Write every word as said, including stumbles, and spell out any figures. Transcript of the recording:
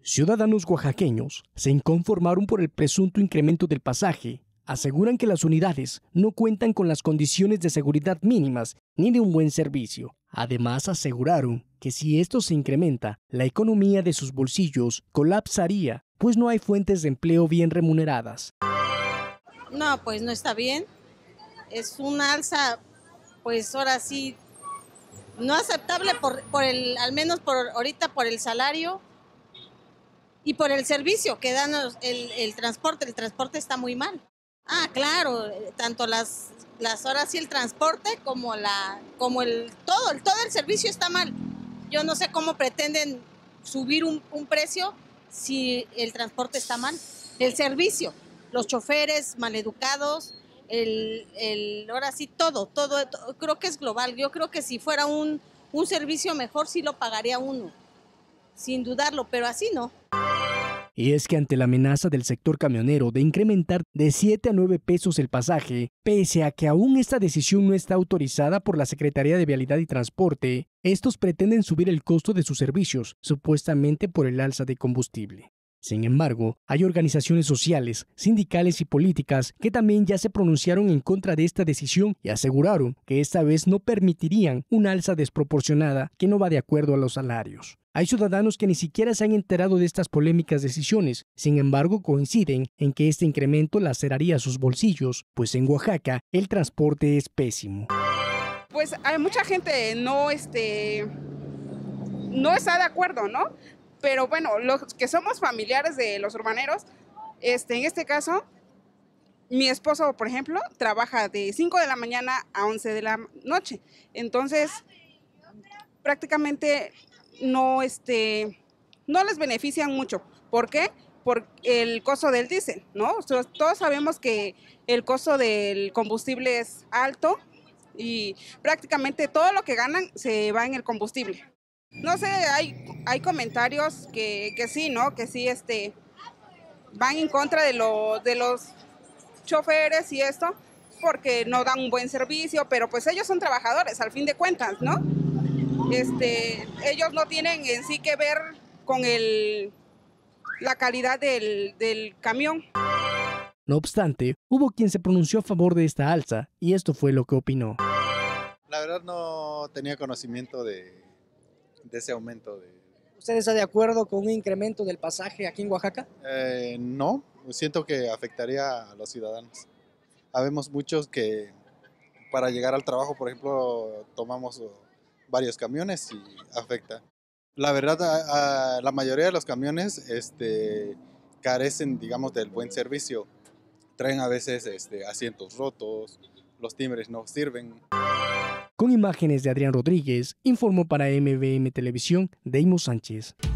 Ciudadanos oaxaqueños se inconformaron por el presunto incremento del pasaje. Aseguran que las unidades no cuentan con las condiciones de seguridad mínimas ni de un buen servicio. Además, aseguraron que si esto se incrementa, la economía de sus bolsillos colapsaría, pues no hay fuentes de empleo bien remuneradas. No, pues no está bien. Es una alza, pues ahora sí, no aceptable por, por el, al menos por ahorita por el salario y por el servicio que dan el, el transporte. El transporte está muy mal. Ah, claro, tanto las, las horas y el transporte como la, como el todo, el todo el servicio está mal. Yo no sé cómo pretenden subir un, un precio si el transporte está mal. El servicio, los choferes maleducados, el, el, ahora sí todo, todo, todo, creo que es global. Yo creo que si fuera un, un servicio mejor sí lo pagaría uno, sin dudarlo, pero así no. Y es que ante la amenaza del sector camionero de incrementar de siete a nueve pesos el pasaje, pese a que aún esta decisión no está autorizada por la Secretaría de Vialidad y Transporte, estos pretenden subir el costo de sus servicios, supuestamente por el alza de combustible. Sin embargo, hay organizaciones sociales, sindicales y políticas que también ya se pronunciaron en contra de esta decisión y aseguraron que esta vez no permitirían una alza desproporcionada que no va de acuerdo a los salarios. Hay ciudadanos que ni siquiera se han enterado de estas polémicas decisiones, sin embargo coinciden en que este incremento laceraría sus bolsillos, pues en Oaxaca el transporte es pésimo. Pues hay mucha gente no, este, no está de acuerdo, ¿no? Pero bueno, los que somos familiares de los urbaneros, este, en este caso, mi esposo, por ejemplo, trabaja de cinco de la mañana a once de la noche. Entonces, prácticamente no, este, no les benefician mucho. ¿Por qué? Por el costo del diésel, ¿no? Todos sabemos que el costo del combustible es alto y prácticamente todo lo que ganan se va en el combustible. No sé, hay, hay comentarios que, que sí, ¿no? Que sí este, van en contra de, lo, de los choferes y esto, porque no dan un buen servicio, pero pues ellos son trabajadores, al fin de cuentas, ¿no? Este, ellos no tienen en sí que ver con el, la calidad del, del camión. No obstante, hubo quien se pronunció a favor de esta alza, y esto fue lo que opinó. La verdad no tenía conocimiento de, de ese aumento. De... ¿Usted está de acuerdo con un incremento del pasaje aquí en Oaxaca? Eh, no, siento que afectaría a los ciudadanos. Habemos muchos que para llegar al trabajo, por ejemplo, tomamos varios camiones y afecta. La verdad, a, a la mayoría de los camiones este, carecen, digamos, del buen servicio. Traen a veces este, asientos rotos, los timbres no sirven. Con imágenes de Adrián Rodríguez, informó para M V M Televisión, Deimo Sánchez.